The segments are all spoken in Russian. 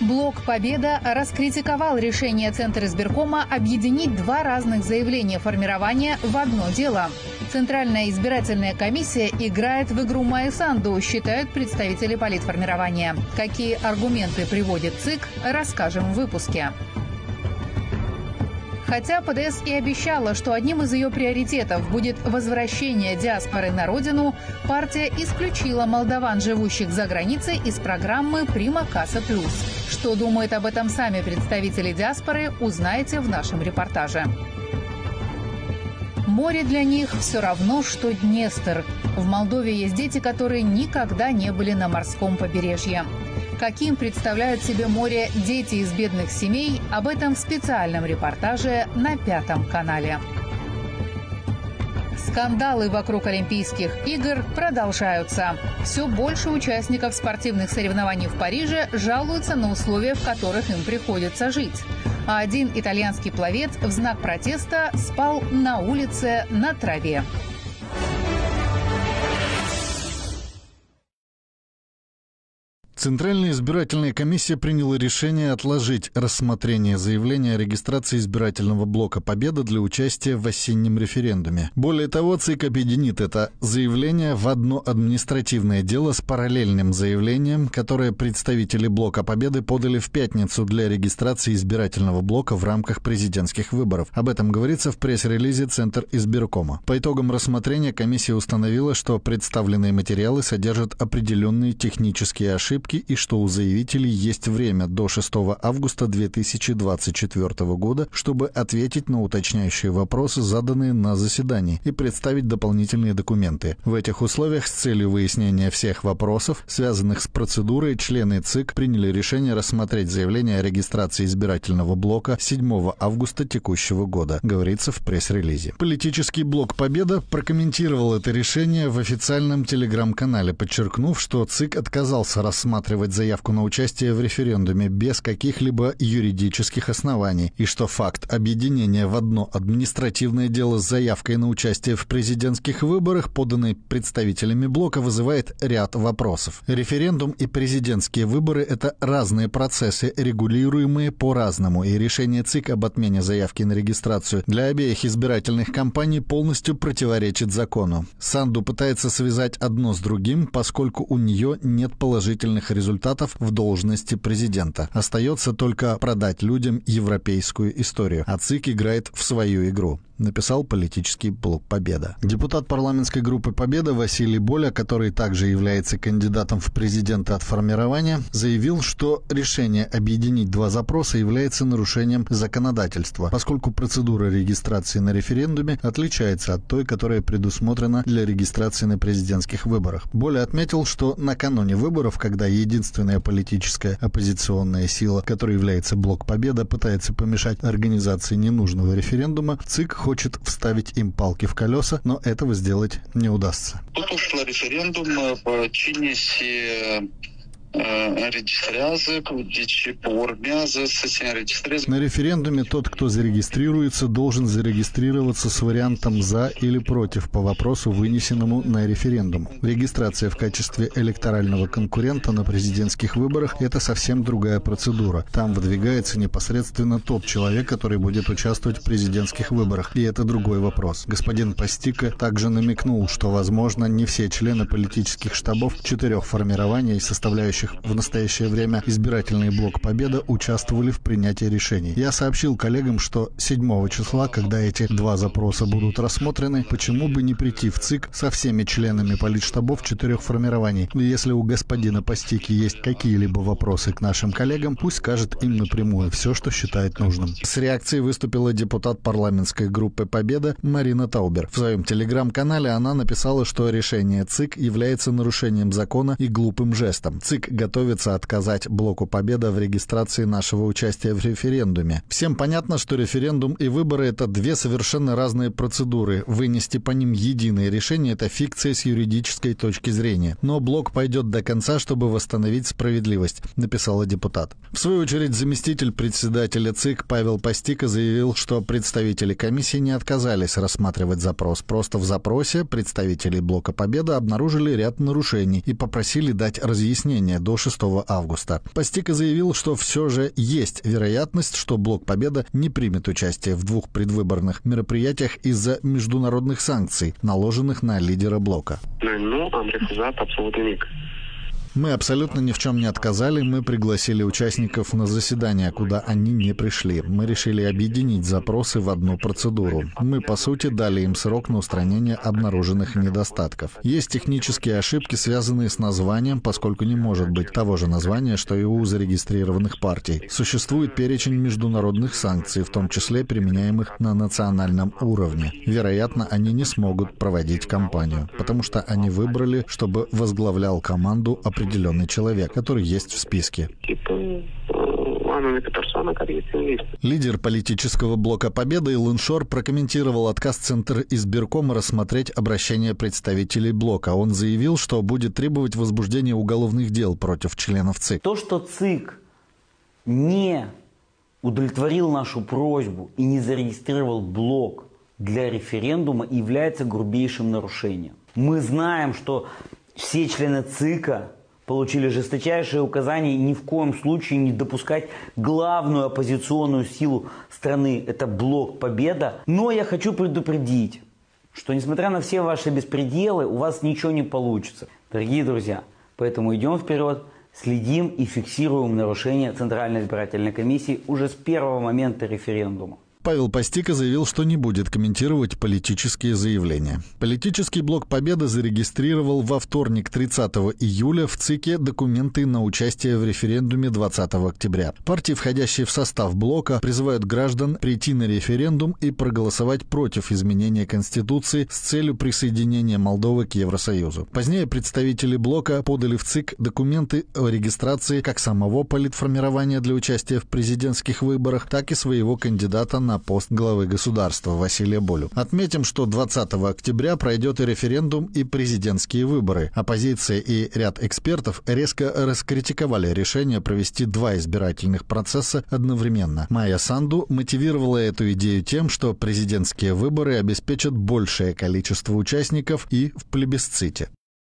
Блок «Победа» раскритиковал решение Центра избиркома объединить два разных заявления формирования в одно дело. Центральная избирательная комиссия играет в игру «Майя Санду», считают представители политформирования. Какие аргументы приводит ЦИК, расскажем в выпуске. Хотя ПДС и обещала, что одним из ее приоритетов будет возвращение диаспоры на родину, партия исключила молдаван, живущих за границей, из программы «Прима Каса Плюс». Что думают об этом сами представители диаспоры, узнаете в нашем репортаже. Море для них все равно, что Днестр. В Молдове есть дети, которые никогда не были на морском побережье. Каким представляют себе море дети из бедных семей, об этом в специальном репортаже на 5 канале. Скандалы вокруг Олимпийских игр продолжаются. Все больше участников спортивных соревнований в Париже жалуются на условия, в которых им приходится жить. А один итальянский пловец в знак протеста спал на улице на траве. Центральная избирательная комиссия приняла решение отложить рассмотрение заявления о регистрации избирательного блока «Победа» для участия в осеннем референдуме. Более того, ЦИК объединит это заявление в одно административное дело с параллельным заявлением, которое представители блока «Победы» подали в пятницу для регистрации избирательного блока в рамках президентских выборов. Об этом говорится в пресс-релизе Центр избиркома. По итогам рассмотрения комиссия установила, что представленные материалы содержат определенные технические ошибки и что у заявителей есть время до 6 августа 2024 года, чтобы ответить на уточняющие вопросы, заданные на заседании, и представить дополнительные документы. В этих условиях с целью выяснения всех вопросов, связанных с процедурой, члены ЦИК приняли решение рассмотреть заявление о регистрации избирательного блока 7 августа текущего года, говорится в пресс-релизе. Политический блок «Победа» прокомментировал это решение в официальном телеграм-канале, подчеркнув, что ЦИК отказался рассматривать заявку на участие в референдуме без каких-либо юридических оснований, и что факт объединения в одно административное дело с заявкой на участие в президентских выборах, поданной представителями блока, вызывает ряд вопросов. Референдум и президентские выборы – это разные процессы, регулируемые по-разному, и решение ЦИК об отмене заявки на регистрацию для обеих избирательных кампаний полностью противоречит закону. Санду пытается связать одно с другим, поскольку у нее нет положительных результатов в должности президента. Остается только продать людям европейскую историю, а ЦИК играет в свою игру, написал политический блок «Победа». Депутат парламентской группы «Победа» Василий Боля, который также является кандидатом в президенты от формирования, заявил, что решение объединить два запроса является нарушением законодательства, поскольку процедура регистрации на референдуме отличается от той, которая предусмотрена для регистрации на президентских выборах. Боля отметил, что накануне выборов, когда единственная политическая оппозиционная сила, которой является блок «Победа», пытается помешать организации ненужного референдума, ЦИК хочет вставить им палки в колеса, но этого сделать не удастся. Тут ушел референдум по чинности На референдуме тот, кто зарегистрируется, должен зарегистрироваться с вариантом «за» или «против» по вопросу, вынесенному на референдум. Регистрация в качестве электорального конкурента на президентских выборах – это совсем другая процедура. Там выдвигается непосредственно тот человек, который будет участвовать в президентских выборах. И это другой вопрос. Господин Пастика также намекнул, что, возможно, не все члены политических штабов 4 формирований, составляющих в настоящее время избирательный блок «Победа», участвовали в принятии решений. Я сообщил коллегам, что 7 числа, когда эти два запроса будут рассмотрены, почему бы не прийти в ЦИК со всеми членами политштабов 4 формирований. И если у господина Пастики есть какие-либо вопросы к нашим коллегам, пусть скажет им напрямую все, что считает нужным. С реакцией выступила депутат парламентской группы «Победа» Марина Таубер. В своем телеграм-канале она написала, что решение ЦИК является нарушением закона и глупым жестом. ЦИК готовится отказать блоку «Победа» в регистрации нашего участия в референдуме. Всем понятно, что референдум и выборы – это две совершенно разные процедуры. Вынести по ним единое решение – это фикция с юридической точки зрения. Но блок пойдет до конца, чтобы восстановить справедливость, написала депутат. В свою очередь, заместитель председателя ЦИК Павел Пастика заявил, что представители комиссии не отказались рассматривать запрос. Просто в запросе представители блока «Победа» обнаружили ряд нарушений и попросили дать разъяснение заседание до 6 августа. Постика заявил, что все же есть вероятность, что Блок Победа не примет участие в 2 предвыборных мероприятиях из-за международных санкций, наложенных на лидера блока. Мы абсолютно ни в чем не отказали, мы пригласили участников на заседание, куда они не пришли. Мы решили объединить запросы в одну процедуру. Мы, по сути, дали им срок на устранение обнаруженных недостатков. Есть технические ошибки, связанные с названием, поскольку не может быть того же названия, что и у зарегистрированных партий. Существует перечень международных санкций, в том числе применяемых на национальном уровне. Вероятно, они не смогут проводить кампанию, потому что они выбрали, чтобы возглавлял команду определенный человек, который есть в списке. Лидер политического блока «Победа» Илон Шор прокомментировал отказ Центра избиркома рассмотреть обращение представителей блока. Он заявил, что будет требовать возбуждения уголовных дел против членов ЦИК. То, что ЦИК не удовлетворил нашу просьбу и не зарегистрировал блок для референдума, является грубейшим нарушением. Мы знаем, что все члены ЦИКа получили жесточайшие указания ни в коем случае не допускать главную оппозиционную силу страны, это Блок Победа. Но я хочу предупредить, что несмотря на все ваши беспределы, у вас ничего не получится. Дорогие друзья, поэтому идем вперед, следим и фиксируем нарушения Центральной избирательной комиссии уже с первого момента референдума. Павел Постика заявил, что не будет комментировать политические заявления. Политический блок «Победа» зарегистрировал во вторник, 30 июля, в ЦИКе документы на участие в референдуме 20 октября. Партии, входящие в состав блока, призывают граждан прийти на референдум и проголосовать против изменения Конституции с целью присоединения Молдовы к Евросоюзу. Позднее представители блока подали в ЦИК документы о регистрации как самого политформирования для участия в президентских выборах, так и своего кандидата на пост главы государства Василия Болю. Отметим, что 20 октября пройдет и референдум, и президентские выборы. Оппозиция и ряд экспертов резко раскритиковали решение провести 2 избирательных процесса одновременно. Майя Санду мотивировала эту идею тем, что президентские выборы обеспечат большее количество участников и в плебисците.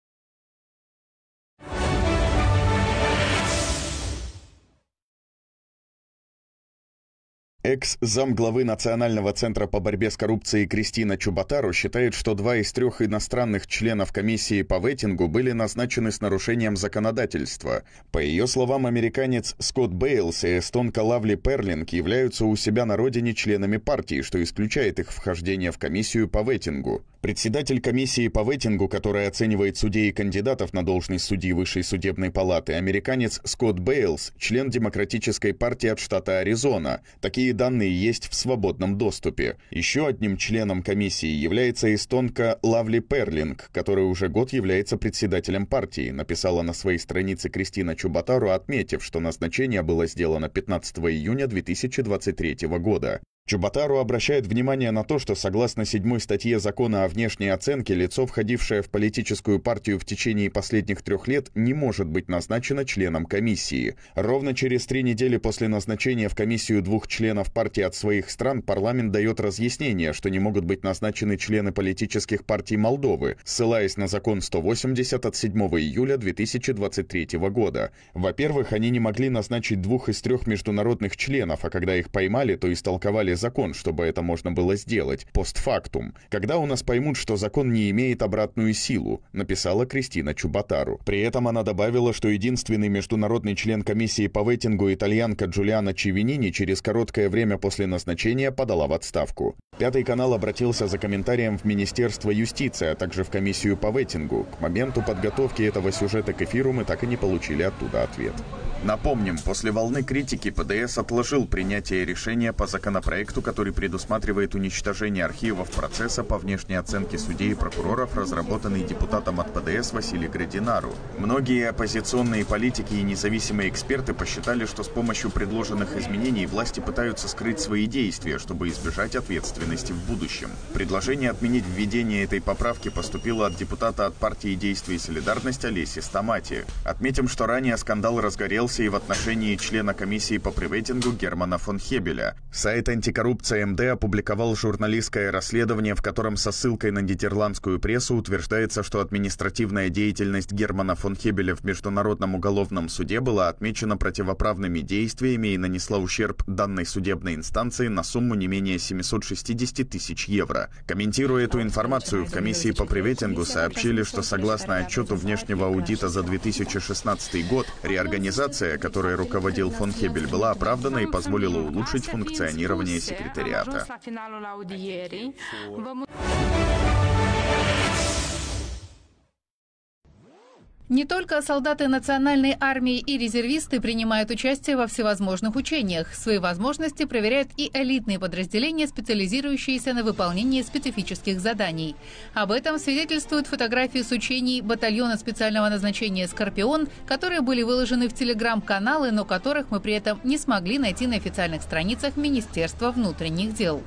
Экс-замглавы Национального центра по борьбе с коррупцией Кристина Чубатару считает, что 2 из 3 иностранных членов комиссии по ветингу были назначены с нарушением законодательства. По ее словам, американец Скотт Бейлс и эстонка Лавли Перлинг являются у себя на родине членами партии, что исключает их вхождение в комиссию по ветингу. Председатель комиссии по ветингу, которая оценивает судей и кандидатов на должность судьи Высшей судебной палаты, американец Скотт Бейлс, член Демократической партии от штата Аризона. Такие данные есть в свободном доступе. Еще одним членом комиссии является эстонка Лавли Перлинг, которая уже год является председателем партии, написала на своей странице Кристина Чубатару, отметив, что назначение было сделано 15 июня 2023 года. Чубатару обращает внимание на то, что согласно 7 статье закона о внешней оценке, лицо, входившее в политическую партию в течение последних 3 лет, не может быть назначено членом комиссии. Ровно через 3 недели после назначения в комиссию 2 членов партии от своих стран парламент дает разъяснение, что не могут быть назначены члены политических партий Молдовы, ссылаясь на закон 180 от 7 июля 2023 года. Во-первых, они не могли назначить 2 из 3 международных членов, а когда их поймали, то истолковали закон, чтобы это можно было сделать, постфактум. Когда у нас поймут, что закон не имеет обратную силу, написала Кристина Чубатару. При этом она добавила, что единственный международный член комиссии по ветингу, итальянка Джулиана Чивинини, через короткое время после назначения подала в отставку. Пятый канал обратился за комментарием в Министерство юстиции, а также в комиссию по ветингу. К моменту подготовки этого сюжета к эфиру мы так и не получили оттуда ответ. Напомним, после волны критики ПДС отложил принятие решения по законопроекту, который предусматривает уничтожение архивов процесса по внешней оценке судей и прокуроров, разработанный депутатом от ПДС Василием Градинару. Многие оппозиционные политики и независимые эксперты посчитали, что с помощью предложенных изменений власти пытаются скрыть свои действия, чтобы избежать ответственности в будущем. Предложение отменить введение этой поправки поступило от депутата от партии «Действие и солидарность» Олеси Стамати. Отметим, что ранее скандал разгорелся и в отношении члена комиссии по преветингу Германа фон Хебеля. Сайт антикоррупционного антикоррупция МД опубликовал журналистское расследование, в котором со ссылкой на нидерландскую прессу утверждается, что административная деятельность Германа фон Хебеля в Международном уголовном суде была отмечена противоправными действиями и нанесла ущерб данной судебной инстанции на сумму не менее 760 тысяч евро. Комментируя эту информацию, в комиссии по приветингу сообщили, что согласно отчету внешнего аудита за 2016 год, реорганизация, которой руководил фон Хебель, была оправдана и позволила улучшить функционирование секретариата. Не только солдаты национальной армии и резервисты принимают участие во всевозможных учениях. Свои возможности проверяют и элитные подразделения, специализирующиеся на выполнении специфических заданий. Об этом свидетельствуют фотографии с учений батальона специального назначения «Скорпион», которые были выложены в телеграм-каналы, но которых мы при этом не смогли найти на официальных страницах Министерства внутренних дел.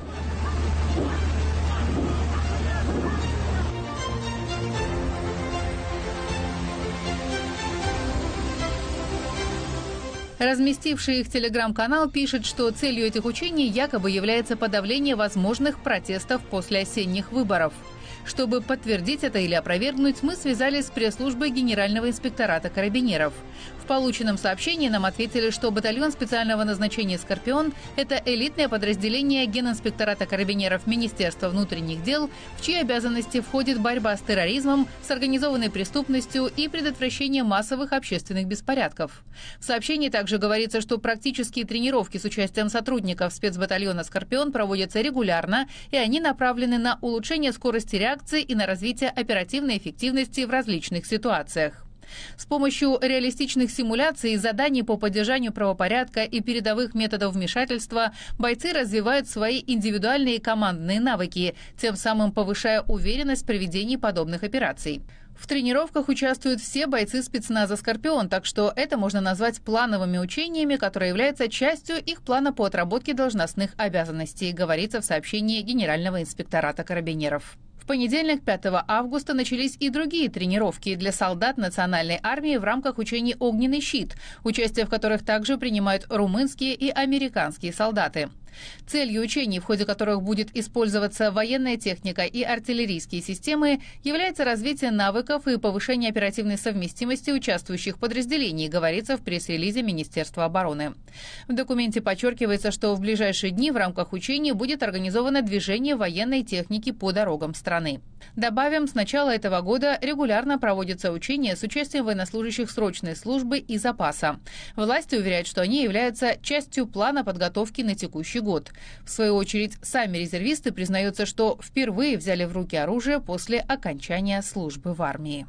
Разместивший их телеграм-канал пишет, что целью этих учений якобы является подавление возможных протестов после осенних выборов. Чтобы подтвердить это или опровергнуть, мы связались с пресс-службой Генерального инспектората карабинеров. В полученном сообщении нам ответили, что батальон специального назначения «Скорпион» – это элитное подразделение Генинспектората карабинеров Министерства внутренних дел, в чьи обязанности входит борьба с терроризмом, с организованной преступностью и предотвращение массовых общественных беспорядков. В сообщении также говорится, что практические тренировки с участием сотрудников спецбатальона «Скорпион» проводятся регулярно, и они направлены на улучшение скорости реакции и на развитие оперативной эффективности в различных ситуациях. С помощью реалистичных симуляций, заданий по поддержанию правопорядка и передовых методов вмешательства бойцы развивают свои индивидуальные и командные навыки, тем самым повышая уверенность в проведении подобных операций. В тренировках участвуют все бойцы спецназа «Скорпион», так что это можно назвать плановыми учениями, которые являются частью их плана по отработке должностных обязанностей, говорится в сообщении Генерального инспектората карабинеров. В понедельник, 5 августа, начались и другие тренировки для солдат национальной армии в рамках учений «Огненный щит», участие в которых также принимают румынские и американские солдаты. Целью учений, в ходе которых будет использоваться военная техника и артиллерийские системы, является развитие навыков и повышение оперативной совместимости участвующих подразделений, говорится в пресс-релизе Министерства обороны. В документе подчеркивается, что в ближайшие дни в рамках учений будет организовано движение военной техники по дорогам страны. Добавим, с начала этого года регулярно проводятся учения с участием военнослужащих срочной службы и запаса. Власти уверяют, что они являются частью плана подготовки на текущий год. В свою очередь, сами резервисты признаются, что впервые взяли в руки оружие после окончания службы в армии.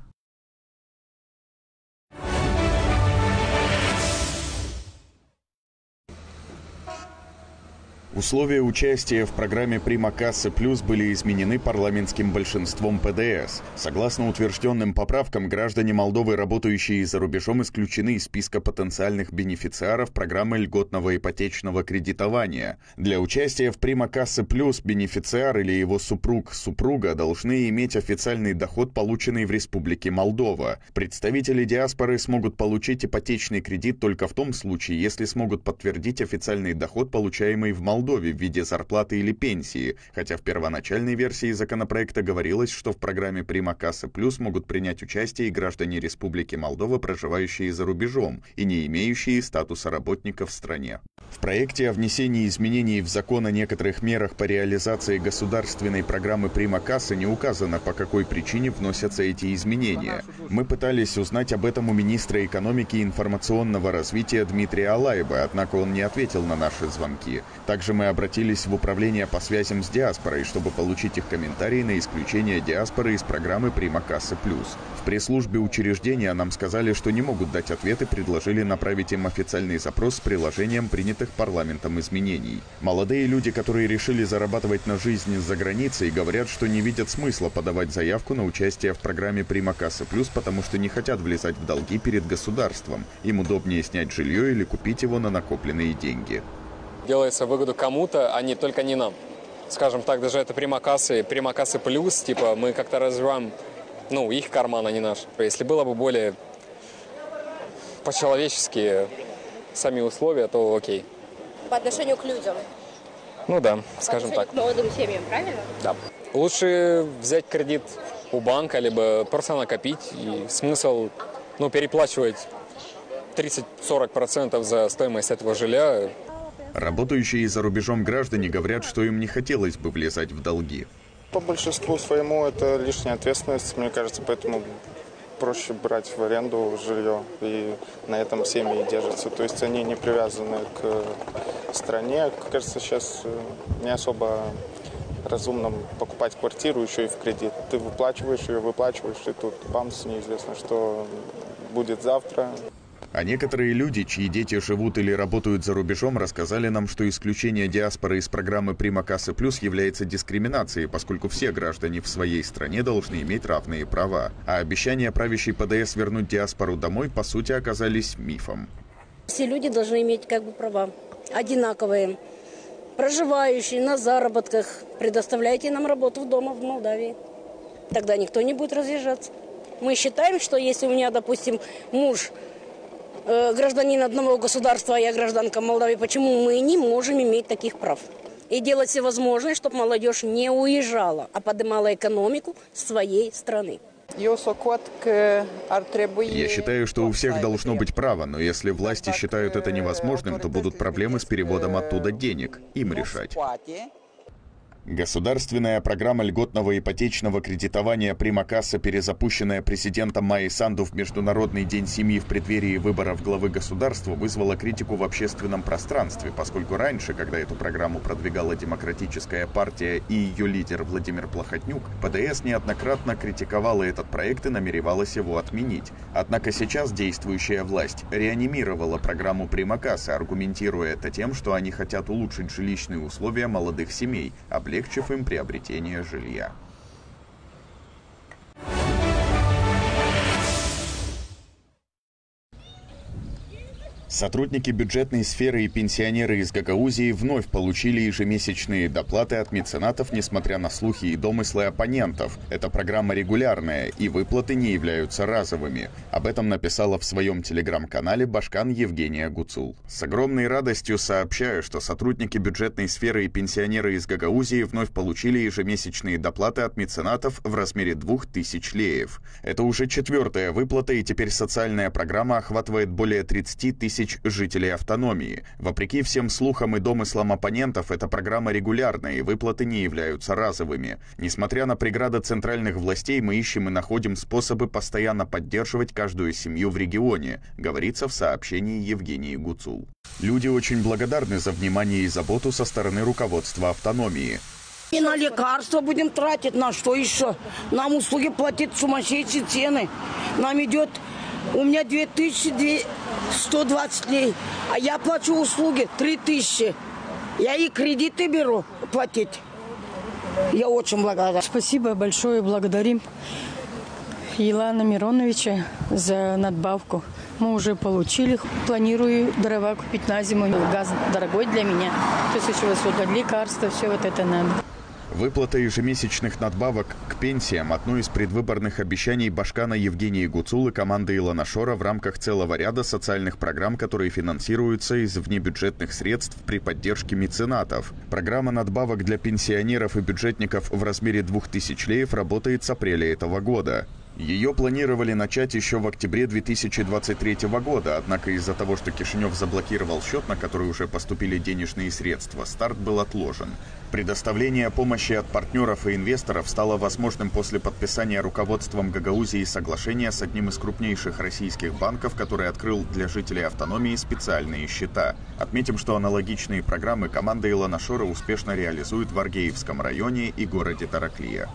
Условия участия в программе «Прима Кассы Плюс» были изменены парламентским большинством ПДС. Согласно утвержденным поправкам, граждане Молдовы, работающие за рубежом, исключены из списка потенциальных бенефициаров программы льготного ипотечного кредитования. Для участия в «Прима Кассы Плюс» бенефициар или его супруг-супруга должны иметь официальный доход, полученный в Республике Молдова. Представители диаспоры смогут получить ипотечный кредит только в том случае, если смогут подтвердить официальный доход, получаемый в Молдове, в виде зарплаты или пенсии, хотя в первоначальной версии законопроекта говорилось, что в программе «Прима Кассы Плюс» могут принять участие и граждане Республики Молдова, проживающие за рубежом и не имеющие статуса работника в стране. В проекте о внесении изменений в закон о некоторых мерах по реализации государственной программы «Прима Кассы» не указано, по какой причине вносятся эти изменения. Мы пытались узнать об этом у министра экономики и информационного развития Дмитрия Алаева, однако он не ответил на наши звонки. Также мы обратились в управление по связям с диаспорой, чтобы получить их комментарии на исключение диаспоры из программы «Прима Кассы Плюс». В пресс-службе учреждения нам сказали, что не могут дать ответ и предложили направить им официальный запрос с приложением принятых парламентом изменений. Молодые люди, которые решили зарабатывать на жизнь за границей, говорят, что не видят смысла подавать заявку на участие в программе «Прима Кассы Плюс», потому что не хотят влезать в долги перед государством. Им удобнее снять жилье или купить его на накопленные деньги. Делается выгоду кому-то, а не только не нам. Скажем так, даже это «Прима Кассы Плюс», типа мы как-то развиваем, их карман, а не наш. Если было бы более по-человечески сами условия, то окей. По отношению к людям? Ну да, скажем так. К молодым семьям, правильно? Да. Лучше взять кредит у банка, либо просто накопить. И смысл переплачивать 30-40% за стоимость этого жилья. Работающие за рубежом граждане говорят, что им не хотелось бы влезать в долги. По большинству своему это лишняя ответственность, мне кажется, поэтому проще брать в аренду жилье, и на этом семьи держатся. То есть они не привязаны к стране. Кажется, сейчас не особо разумно покупать квартиру еще и в кредит. Ты выплачиваешь ее, и тут бамс, неизвестно, что будет завтра. А некоторые люди, чьи дети живут или работают за рубежом, рассказали нам, что исключение диаспоры из программы «Прима Кассы Плюс» является дискриминацией, поскольку все граждане в своей стране должны иметь равные права. А обещания правящей ПДС вернуть диаспору домой, по сути, оказались мифом. Все люди должны иметь права одинаковые. Проживающие на заработках, предоставляйте нам работу дома в Молдавии. Тогда никто не будет разъезжаться. Мы считаем, что если у меня, допустим, муж гражданин одного государства, а я гражданка Молдавии, почему мы не можем иметь таких прав? И делать все возможное, чтобы молодежь не уезжала, а поднимала экономику своей страны. Я считаю, что у всех должно быть право, но если власти считают это невозможным, то будут проблемы с переводом оттуда денег. Им решать. Государственная программа льготного ипотечного кредитования «Прима Касса», перезапущенная президентом Майей Санду в Международный день семьи в преддверии выборов главы государства, вызвала критику в общественном пространстве, поскольку раньше, когда эту программу продвигала Демократическая партия и ее лидер Владимир Плохотнюк, ПДС неоднократно критиковала этот проект и намеревалась его отменить. Однако сейчас действующая власть реанимировала программу «Прима Касса», аргументируя это тем, что они хотят улучшить жилищные условия молодых семей, облегчив им приобретение жилья. Сотрудники бюджетной сферы и пенсионеры из Гагаузии вновь получили ежемесячные доплаты от меценатов, несмотря на слухи и домыслы оппонентов. Эта программа регулярная, и выплаты не являются разовыми. Об этом написала в своем телеграм-канале башкан Евгения Гуцул. С огромной радостью сообщаю, что сотрудники бюджетной сферы и пенсионеры из Гагаузии вновь получили ежемесячные доплаты от меценатов в размере 2000 леев. Это уже 4-я выплата, и теперь социальная программа охватывает более 30 тысяч жителей автономии. Вопреки всем слухам и домыслам оппонентов, эта программа регулярная, и выплаты не являются разовыми. Несмотря на преграды центральных властей, мы ищем и находим способы постоянно поддерживать каждую семью в регионе, говорится в сообщении Евгении Гуцул. Люди очень благодарны за внимание и заботу со стороны руководства автономии. И на лекарства будем тратить, на что еще? Нам услуги платят сумасшедшие цены. Нам идет, у меня 2120 лей, а я плачу услуги 3000. Я и кредиты беру платить. Я очень благодарна. Спасибо большое, благодарим Елана Мироновича за надбавку. Мы уже получили. Планирую дрова купить на зиму. Газ дорогой для меня. То есть еще лекарства, все вот это надо. Выплата ежемесячных надбавок к пенсиям – одно из предвыборных обещаний башкана Евгении Гуцул и команды Илона Шора в рамках целого ряда социальных программ, которые финансируются из внебюджетных средств при поддержке меценатов. Программа надбавок для пенсионеров и бюджетников в размере 2000 леев работает с апреля этого года. Ее планировали начать еще в октябре 2023 года, однако из-за того, что Кишинев заблокировал счет, на который уже поступили денежные средства, старт был отложен. Предоставление помощи от партнеров и инвесторов стало возможным после подписания руководством Гагаузии соглашения с одним из крупнейших российских банков, который открыл для жителей автономии специальные счета. Отметим, что аналогичные программы команда Илона Шора успешно реализует в Аргеевском районе и городе Тараклия.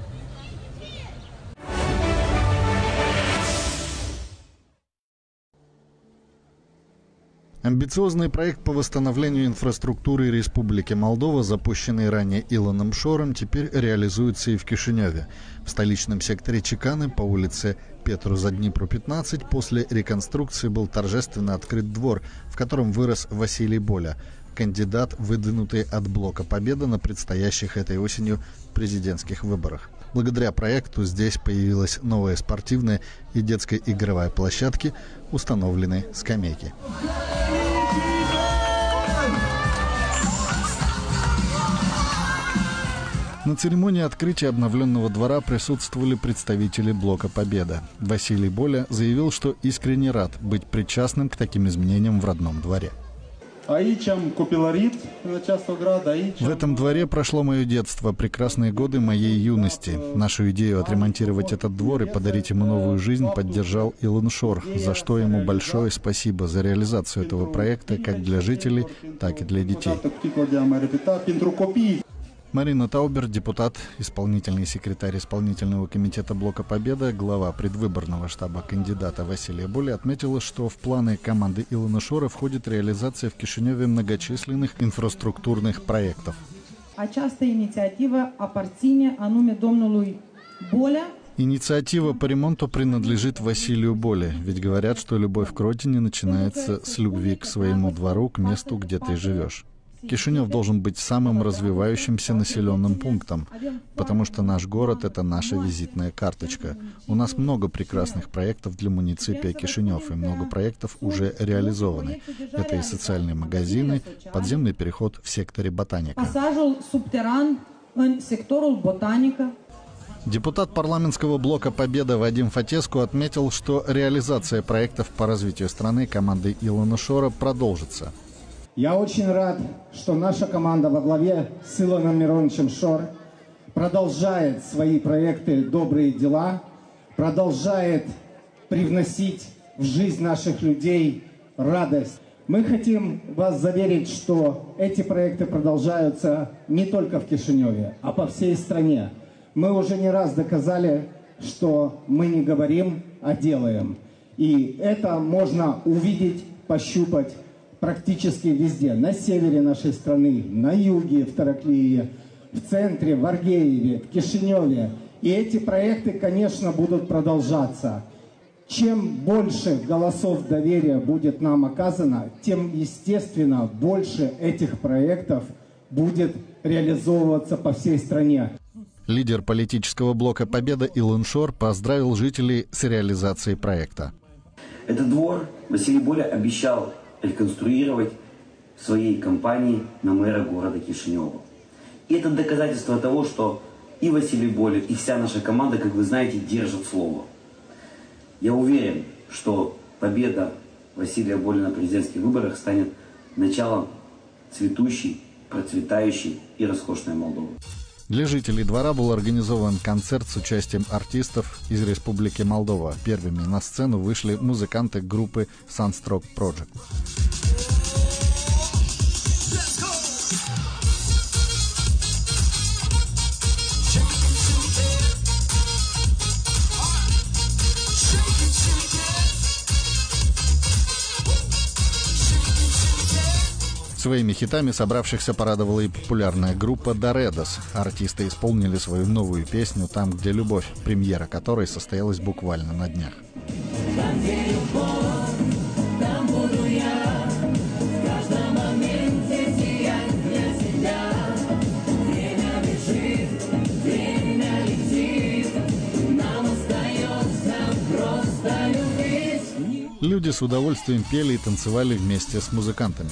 Амбициозный проект по восстановлению инфраструктуры Республики Молдова, запущенный ранее Илоном Шором, теперь реализуется и в Кишиневе. В столичном секторе Чеканы по улице Петру-за-Днипру, 15, после реконструкции был торжественно открыт двор, в котором вырос Василий Боля, кандидат, выдвинутый от блока «Победа» на предстоящих этой осенью президентских выборах. Благодаря проекту здесь появилась новая спортивная и детская игровая площадки, установлены скамейки. На церемонии открытия обновленного двора присутствовали представители блока «Победа». Василий Боля заявил, что искренне рад быть причастным к таким изменениям в родном дворе. В этом дворе прошло мое детство, прекрасные годы моей юности. Нашу идею отремонтировать этот двор и подарить ему новую жизнь поддержал Илон Шор, за что ему большое спасибо за реализацию этого проекта как для жителей, так и для детей. Марина Таубер, депутат, исполнительный секретарь исполнительного комитета блока «Победа», глава предвыборного штаба кандидата Василия Боли, отметила, что в планы команды Илона Шора входит реализация в Кишиневе многочисленных инфраструктурных проектов. Инициатива по ремонту принадлежит Василию Боле, ведь говорят, что любовь к родине начинается с любви к своему двору, к месту, где ты живешь. Кишинев должен быть самым развивающимся населенным пунктом, потому что наш город – это наша визитная карточка. У нас много прекрасных проектов для муниципия Кишинев, и много проектов уже реализованы. Это и социальные магазины, подземный переход в секторе ботаника. Депутат парламентского блока «Победа» Вадим Фатеску отметил, что реализация проектов по развитию страны командой Илона Шора продолжится. Я очень рад, что наша команда во главе с Илоном Мироновичем Шор продолжает свои проекты «Добрые дела», продолжает привносить в жизнь наших людей радость. Мы хотим вас заверить, что эти проекты продолжаются не только в Кишиневе, а по всей стране. Мы уже не раз доказали, что мы не говорим, а делаем. И это можно увидеть, пощупать практически везде. На севере нашей страны, на юге, в Тараклии, в центре, в Аргееве, в Кишиневе. И эти проекты, конечно, будут продолжаться. Чем больше голосов доверия будет нам оказано, тем, естественно, больше этих проектов будет реализовываться по всей стране. Лидер политического блока «Победа» Илон Шор поздравил жителей с реализацией проекта. Этот двор Василий Боля обещал реконструировать в своей кампании на мэра города Кишинева. И это доказательство того, что и Василий Боля, и вся наша команда, как вы знаете, держат слово. Я уверен, что победа Василия Боля на президентских выборах станет началом цветущей, процветающей и роскошной Молдовы. Для жителей двора был организован концерт с участием артистов из Республики Молдова. Первыми на сцену вышли музыканты группы Sunstroke Project. Своими хитами собравшихся порадовала и популярная группа «Доредос». Артисты исполнили свою новую песню «Там, где любовь», премьера которой состоялась буквально на днях. Люди с удовольствием пели и танцевали вместе с музыкантами.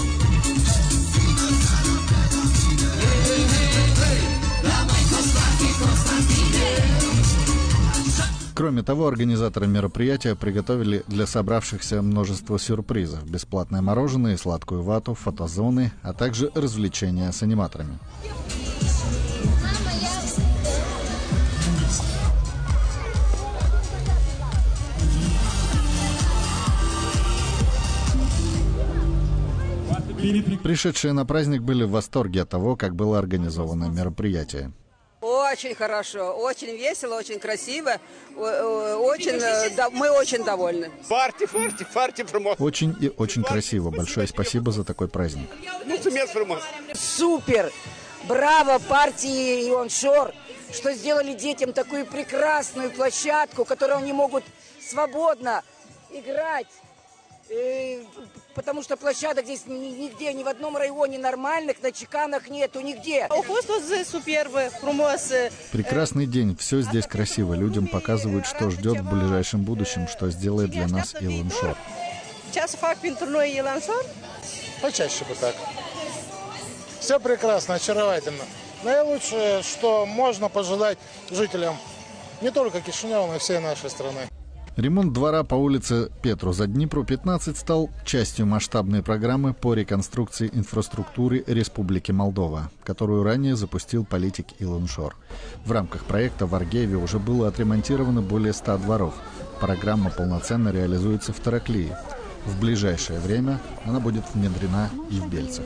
Кроме того, организаторы мероприятия приготовили для собравшихся множество сюрпризов: бесплатное мороженое, сладкую вату, фотозоны, а также развлечения с аниматорами. Пришедшие на праздник были в восторге от того, как было организовано мероприятие. Очень хорошо, очень весело, очень красиво, мы очень довольны. Очень и очень красиво. Большое спасибо за такой праздник. Супер! Браво партии Илон Шор, что сделали детям такую прекрасную площадку, которую они могут свободно играть. Потому что площадок здесь нигде, ни в одном районе нормальных, на чеканах нету, нигде. Прекрасный день, все здесь красиво. Людям показывают, что ждет в ближайшем будущем, что сделает для нас Илон Шор. Почаще бы так. Все прекрасно, очаровательно. Наилучшее, что можно пожелать жителям не только Кишинева, но и всей нашей страны. Ремонт двора по улице Петру за Днипру 15 стал частью масштабной программы по реконструкции инфраструктуры Республики Молдова, которую ранее запустил политик Илон Шор. В рамках проекта в Аргееве уже было отремонтировано более 100 дворов. Программа полноценно реализуется в Тараклии. В ближайшее время она будет внедрена и в Бельцах.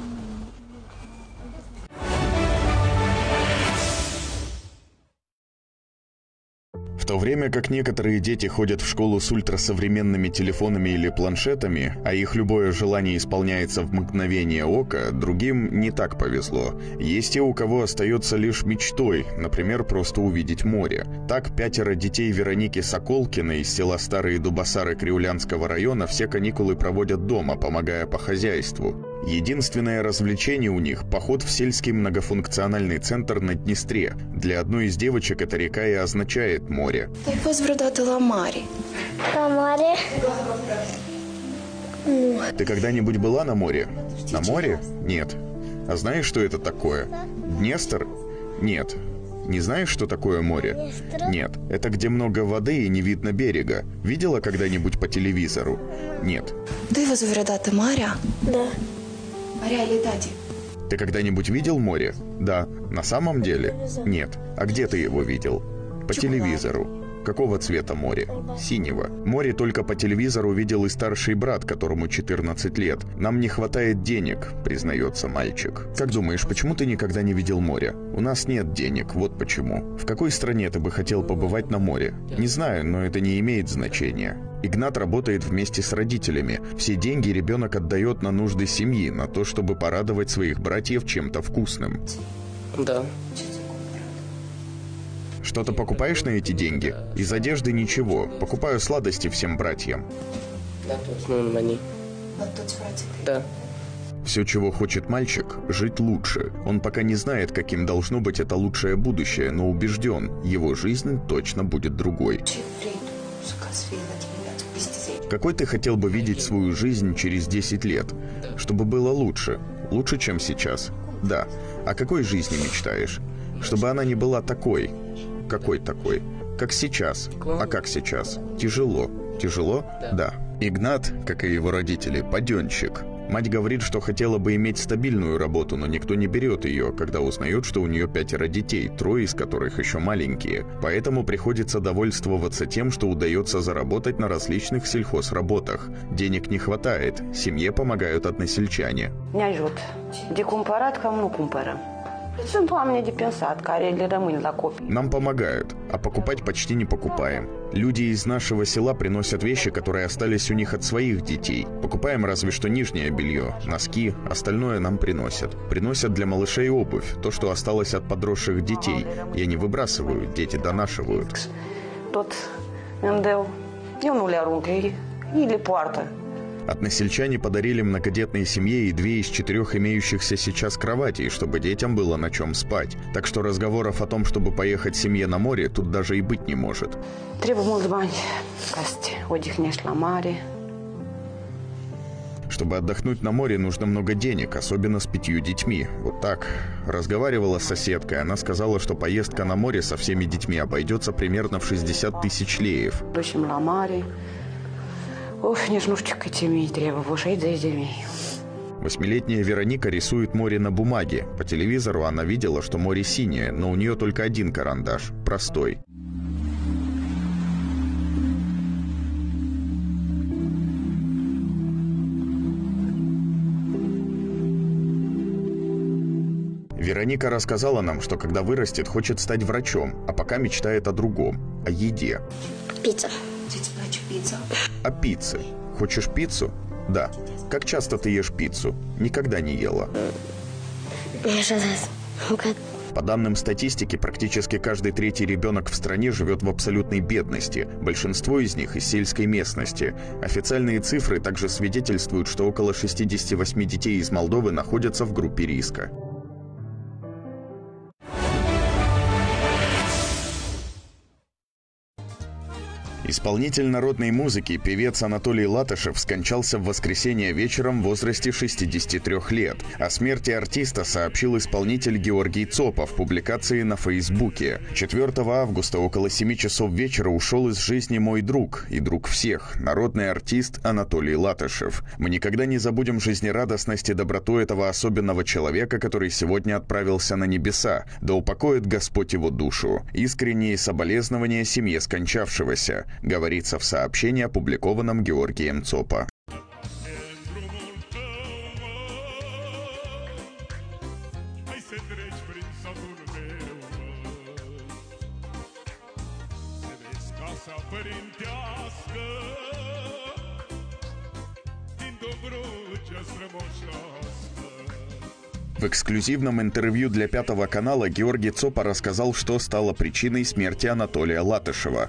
В то время как некоторые дети ходят в школу с ультрасовременными телефонами или планшетами, а их любое желание исполняется в мгновение ока, другим не так повезло. Есть те, у кого остается лишь мечтой, например, просто увидеть море. Так 5 детей Вероники Соколкиной из села Старые Дубасары Криулянского района все каникулы проводят дома, помогая по хозяйству. Единственное развлечение у них – поход в сельский многофункциональный центр на Днестре. Для одной из девочек эта река и означает море. Ты когда-нибудь была на море? На море? Нет. А знаешь, что это такое? Днестр? Нет. Не знаешь, что такое море? Нет. Это где много воды и не видно берега. Видела когда-нибудь по телевизору? Нет. Ты возвращаешь море? Да. Ты когда-нибудь видел море? Да. На самом деле? Нет. А где ты его видел? По телевизору. Какого цвета море? Синего. Море только по телевизору видел и старший брат, которому 14 лет. Нам не хватает денег, признается мальчик. Как думаешь, почему ты никогда не видел море? У нас нет денег, вот почему. В какой стране ты бы хотел побывать на море? Не знаю, но это не имеет значения. Игнат работает вместе с родителями. Все деньги ребенок отдает на нужды семьи, на то, чтобы порадовать своих братьев чем-то вкусным. Да. Что-то покупаешь на эти деньги? Из одежды ничего. Покупаю сладости всем братьям. Да. Все, чего хочет мальчик, жить лучше. Он пока не знает, каким должно быть это лучшее будущее, но убежден, его жизнь точно будет другой. Какой ты хотел бы видеть свою жизнь через 10 лет? Чтобы было лучше. Лучше, чем сейчас. Да. О какой жизни мечтаешь? Чтобы она не была такой. Какой такой? Как сейчас. А как сейчас? Тяжело. Тяжело? Да. Игнат, как и его родители, паденщик. Мать говорит, что хотела бы иметь стабильную работу, но никто не берет ее, когда узнает, что у нее 5 детей, 3 из которых еще маленькие. Поэтому приходится довольствоваться тем, что удается заработать на различных сельхозработах. Денег не хватает, семье помогают односельчане. Нам помогают, а покупать почти не покупаем. Люди из нашего села приносят вещи, которые остались у них от своих детей. Покупаем разве что нижнее белье, носки, остальное нам приносят. Приносят для малышей обувь, то, что осталось от подросших детей. И они выбрасывают, дети донашивают. Односельчане подарили многодетной семье и 2 из 4 имеющихся сейчас кроватей, чтобы детям было на чем спать. Так что разговоров о том, чтобы поехать семье на море, тут даже и быть не может. Чтобы отдохнуть на море, нужно много денег, особенно с 5 детьми. Вот так. Разговаривала с соседкой, она сказала, что поездка на море со всеми детьми обойдется примерно в 60 000 леев. 8-летняя Вероника рисует море на бумаге. По телевизору она видела, что море синее, но у нее только один карандаш, простой. Вероника рассказала нам, что когда вырастет, хочет стать врачом, а пока мечтает о другом, о еде. Пицца. О пицце. Хочешь пиццу? Да. Как часто ты ешь пиццу? Никогда не ела. По данным статистики, практически каждый 3-й ребенок в стране живет в абсолютной бедности. Большинство из них из сельской местности. Официальные цифры также свидетельствуют, что около 68 детей из Молдовы находятся в группе риска. Исполнитель народной музыки, певец Анатолий Латышев скончался в воскресенье вечером в возрасте 63 лет. О смерти артиста сообщил исполнитель Георгий Цопа в публикации на Фейсбуке. 4 августа около 7 часов вечера ушел из жизни мой друг и друг всех, народный артист Анатолий Латышев. Мы никогда не забудем жизнерадостность и доброту этого особенного человека, который сегодня отправился на небеса. Да упокоит Господь его душу. Искренние соболезнования семье скончавшегося, говорится в сообщении, опубликованном Георгием Цопа. В эксклюзивном интервью для Пятого канала Георгий Цопа рассказал, что стало причиной смерти Анатолия Латышева.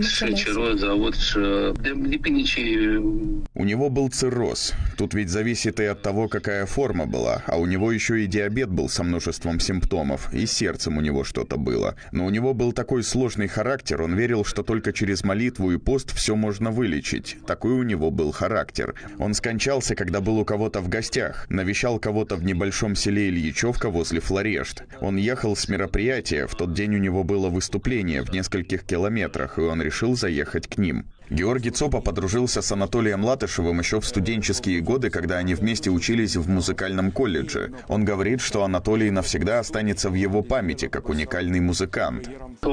У него был цирроз. Тут ведь зависит и от того, какая форма была. А у него еще и диабет был со множеством симптомов. И с сердцем у него что-то было. Но у него был такой сложный характер. Он верил, что только через молитву и пост все можно вылечить. Такой у него был характер. Он скончался, когда был у кого-то в гостях. Навещал кого-то в небольшом селе Ильичевка возле Флорешт. Он ехал с мероприятия. В тот день у него было выступление в нескольких километрах, и он решил заехать к ним. Георгий Цопа подружился с Анатолием Латышевым еще в студенческие годы, когда они вместе учились в музыкальном колледже. Он говорит, что Анатолий навсегда останется в его памяти, как уникальный музыкант.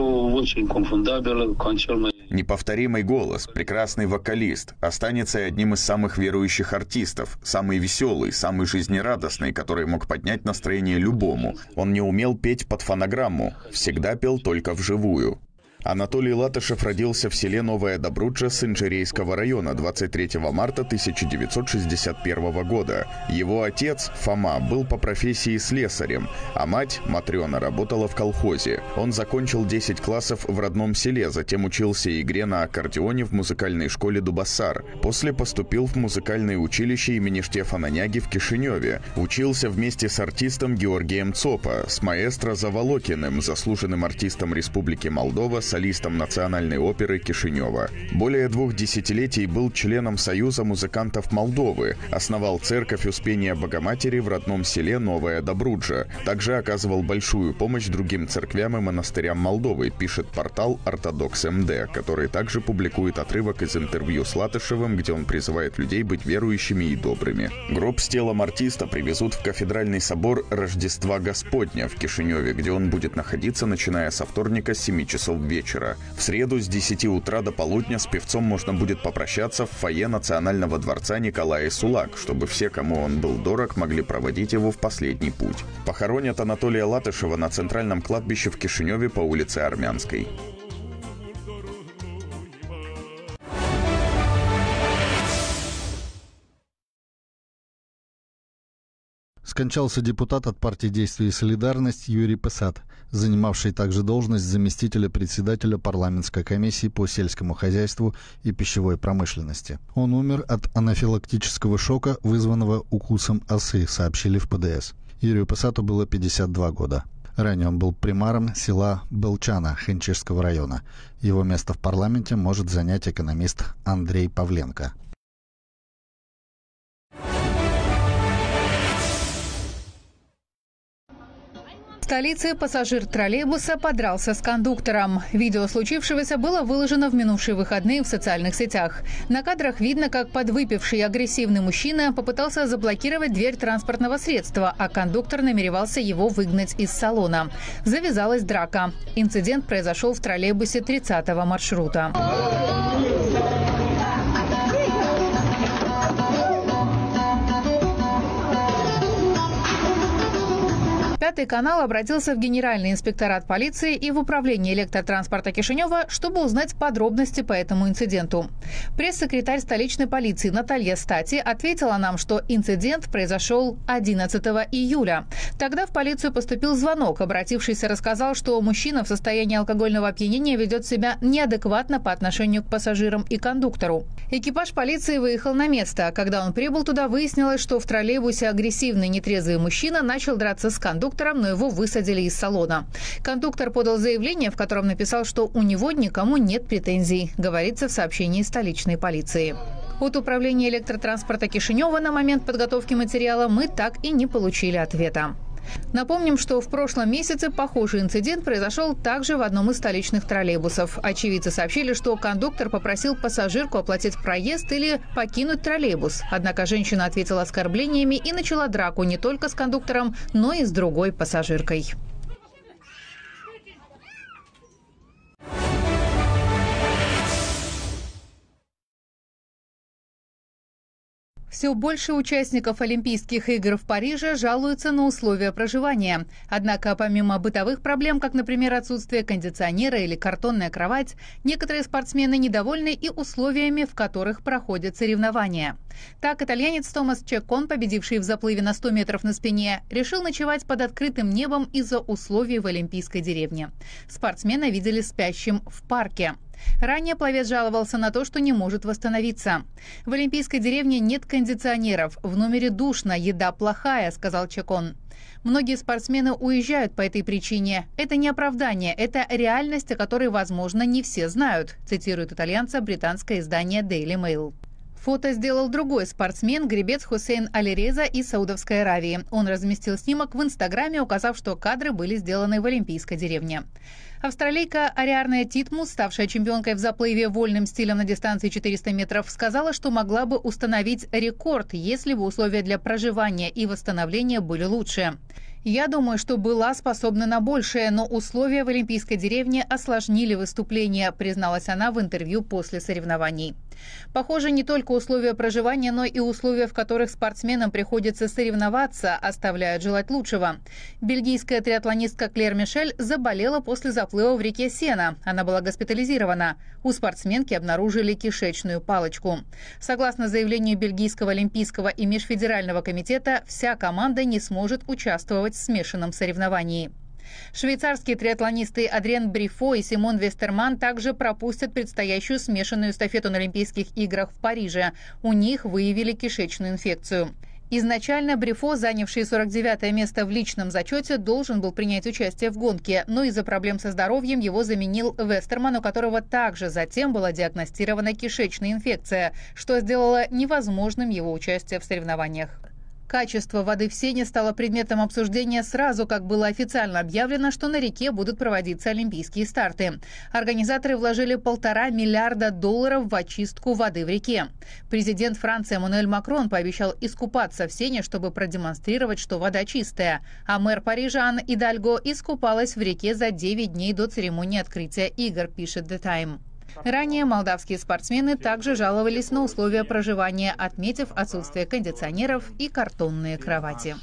Неповторимый голос, прекрасный вокалист, останется одним из самых верующих артистов, самый веселый, самый жизнерадостный, который мог поднять настроение любому. Он не умел петь под фонограмму, всегда пел только вживую. Анатолий Латышев родился в селе Новая Добруджа Сынчерейского района 23 марта 1961 года. Его отец, Фома, был по профессии слесарем, а мать, Матрена, работала в колхозе. Он закончил 10 классов в родном селе, затем учился игре на аккордеоне в музыкальной школе Дубасар. После поступил в музыкальное училище имени Штефана Няги в Кишиневе. Учился вместе с артистом Георгием Цопа, с маэстро Заволокиным, заслуженным артистом Республики Молдова, солистом Национальной оперы Кишинева. Более 2 десятилетий был членом Союза музыкантов Молдовы, основал церковь Успения Богоматери в родном селе Новая Добруджа. Также оказывал большую помощь другим церквям и монастырям Молдовы, пишет портал Ортодокс МД, который также публикует отрывок из интервью с Латышевым, где он призывает людей быть верующими и добрыми. Гроб с телом артиста привезут в кафедральный собор Рождества Господня в Кишиневе, где он будет находиться, начиная со вторника с 7 часов вечера. В среду с 10 утра до полудня с певцом можно будет попрощаться в фойе Национального дворца Николая Сулак, чтобы все, кому он был дорог, могли проводить его в последний путь. Похоронят Анатолия Латышева на центральном кладбище в Кишиневе по улице Армянской. Скончался депутат от партии «Действие и солидарность» Юрий Песат, занимавший также должность заместителя председателя парламентской комиссии по сельскому хозяйству и пищевой промышленности. Он умер от анафилактического шока, вызванного укусом осы, сообщили в ПДС. Юрию Песату было 52 года. Ранее он был примаром села Белчана Хенчишского района. Его место в парламенте может занять экономист Андрей Павленко. В столице пассажир троллейбуса подрался с кондуктором. Видео случившегося было выложено в минувшие выходные в социальных сетях. На кадрах видно, как подвыпивший агрессивный мужчина попытался заблокировать дверь транспортного средства, а кондуктор намеревался его выгнать из салона. Завязалась драка. Инцидент произошел в троллейбусе 30-го маршрута. Пятый канал обратился в Генеральный инспекторат полиции и в управление электротранспорта Кишинева, чтобы узнать подробности по этому инциденту. Пресс-секретарь столичной полиции Наталья Стати ответила нам, что инцидент произошел 11 июля. Тогда в полицию поступил звонок. Обратившийся рассказал, что мужчина в состоянии алкогольного опьянения ведет себя неадекватно по отношению к пассажирам и кондуктору. Экипаж полиции выехал на место. Когда он прибыл туда, выяснилось, что в троллейбусе агрессивный нетрезвый мужчина начал драться с кондуктором кондуктором, но его высадили из салона. Кондуктор подал заявление, в котором написал, что у него никому нет претензий, говорится в сообщении столичной полиции. От управления электротранспорта Кишинева на момент подготовки материала мы так и не получили ответа. Напомним, что в прошлом месяце похожий инцидент произошел также в одном из столичных троллейбусов. Очевидцы сообщили, что кондуктор попросил пассажирку оплатить проезд или покинуть троллейбус. Однако женщина ответила оскорблениями и начала драку не только с кондуктором, но и с другой пассажиркой. Все больше участников Олимпийских игр в Париже жалуются на условия проживания. Однако, помимо бытовых проблем, как, например, отсутствие кондиционера или картонная кровать, некоторые спортсмены недовольны и условиями, в которых проходят соревнования. Так, итальянец Томас Чеккон, победивший в заплыве на 100 метров на спине, решил ночевать под открытым небом из-за условий в Олимпийской деревне. Спортсмена видели спящим в парке. Ранее пловец жаловался на то, что не может восстановиться. В Олимпийской деревне нет кондиционеров, в номере душно, еда плохая, сказал Чеккон. Многие спортсмены уезжают по этой причине. Это не оправдание, это реальность, о которой, возможно, не все знают, цитирует итальянца британское издание Daily Mail. Фото сделал другой спортсмен, гребец Хусейн Алиреза из Саудовской Аравии. Он разместил снимок в Инстаграме, указав, что кадры были сделаны в Олимпийской деревне. Австралийка Ариарне Титмус, ставшая чемпионкой в заплыве вольным стилем на дистанции 400 метров, сказала, что могла бы установить рекорд, если бы условия для проживания и восстановления были лучше. «Я думаю, что была способна на большее, но условия в Олимпийской деревне осложнили выступление», призналась она в интервью после соревнований. Похоже, не только условия проживания, но и условия, в которых спортсменам приходится соревноваться, оставляют желать лучшего. Бельгийская триатлонистка Клэр Мишель заболела после заплыва в реке Сена. Она была госпитализирована. У спортсменки обнаружили кишечную палочку. Согласно заявлению Бельгийского олимпийского и межфедерального комитета, вся команда не сможет участвовать в смешанном соревновании. Швейцарские триатлонисты Адриен Брифо и Симон Вестерман также пропустят предстоящую смешанную эстафету на Олимпийских играх в Париже. У них выявили кишечную инфекцию. Изначально Брифо, занявший 49-е место в личном зачете, должен был принять участие в гонке, но из-за проблем со здоровьем его заменил Вестерман, у которого также затем была диагностирована кишечная инфекция, что сделало невозможным его участие в соревнованиях. Качество воды в Сене стало предметом обсуждения сразу, как было официально объявлено, что на реке будут проводиться олимпийские старты. Организаторы вложили $1,5 миллиарда в очистку воды в реке. Президент Франции Эммануэль Макрон пообещал искупаться в Сене, чтобы продемонстрировать, что вода чистая. А мэр Парижа Анн Идальго искупалась в реке за 9 дней до церемонии открытия игр, пишет The Time. Ранее молдавские спортсмены также жаловались на условия проживания, отметив отсутствие кондиционеров и картонные кровати.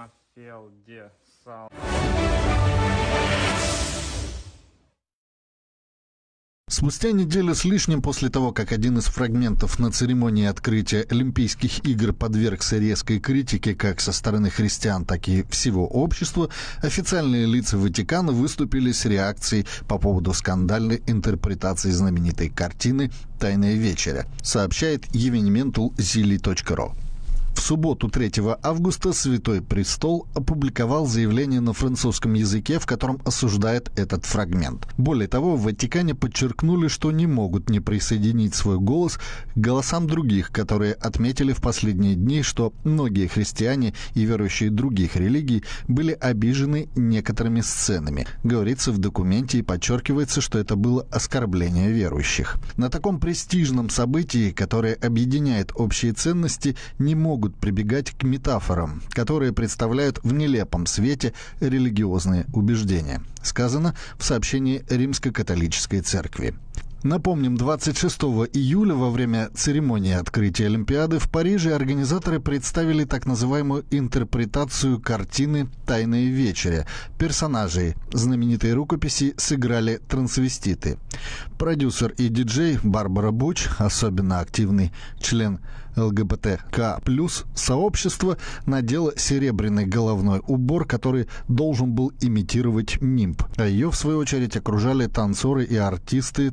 Спустя неделю с лишним после того, как один из фрагментов на церемонии открытия Олимпийских игр подвергся резкой критике как со стороны христиан, так и всего общества, официальные лица Ватикана выступили с реакцией по поводу скандальной интерпретации знаменитой картины «Тайная вечеря», сообщает evenimental.zili.ro. В субботу 3 августа Святой Престол опубликовал заявление на французском языке, в котором осуждает этот фрагмент. Более того, в Ватикане подчеркнули, что не могут не присоединить свой голос к голосам других, которые отметили в последние дни, что многие христиане и верующие других религий были обижены некоторыми сценами. Говорится в документе и подчеркивается, что это было оскорбление верующих. На таком престижном событии, которое объединяет общие ценности, не могут прибегать к метафорам, которые представляют в нелепом свете религиозные убеждения, сказано в сообщении Римско-католической церкви. Напомним, 26 июля во время церемонии открытия Олимпиады в Париже организаторы представили так называемую интерпретацию картины «Тайная вечеря». Персонажей знаменитой рукописи сыграли трансвеститы. Продюсер и диджей Барбара Буч, особенно активный член ЛГБТК+ сообщества, надела серебряный головной убор, который должен был имитировать нимб. А ее, в свою очередь, окружали танцоры и артисты травеститов.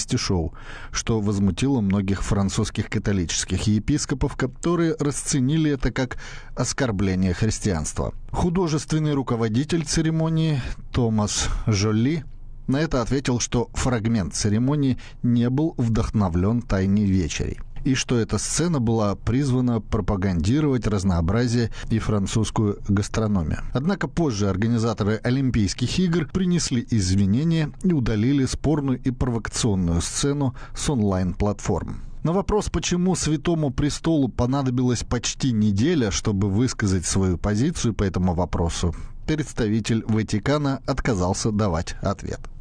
части шоу, что возмутило многих французских католических епископов, которые расценили это как оскорбление христианства. Художественный руководитель церемонии Томас Жолли на это ответил, что фрагмент церемонии не был вдохновлен Тайной вечерей, и что эта сцена была призвана пропагандировать разнообразие и французскую гастрономию. Однако позже организаторы Олимпийских игр принесли извинения и удалили спорную и провокационную сцену с онлайн-платформ. На вопрос, почему Святому Престолу понадобилась почти неделя, чтобы высказать свою позицию по этому вопросу, представитель Ватикана отказался давать ответ.